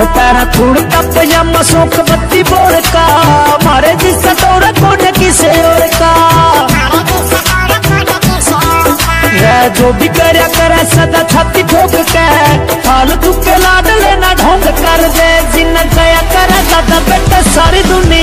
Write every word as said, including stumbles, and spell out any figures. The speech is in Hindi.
तेरा खून का पजामा सोख बत्ती बोर का, मारे जिसका तोड़ा कोने किसे और का। जो भी करे करे सदा छाती ठोक के, फालतू के लाड लेना ढोंग कर दे। जिन गया करे दादा बेटा सारी दुनिया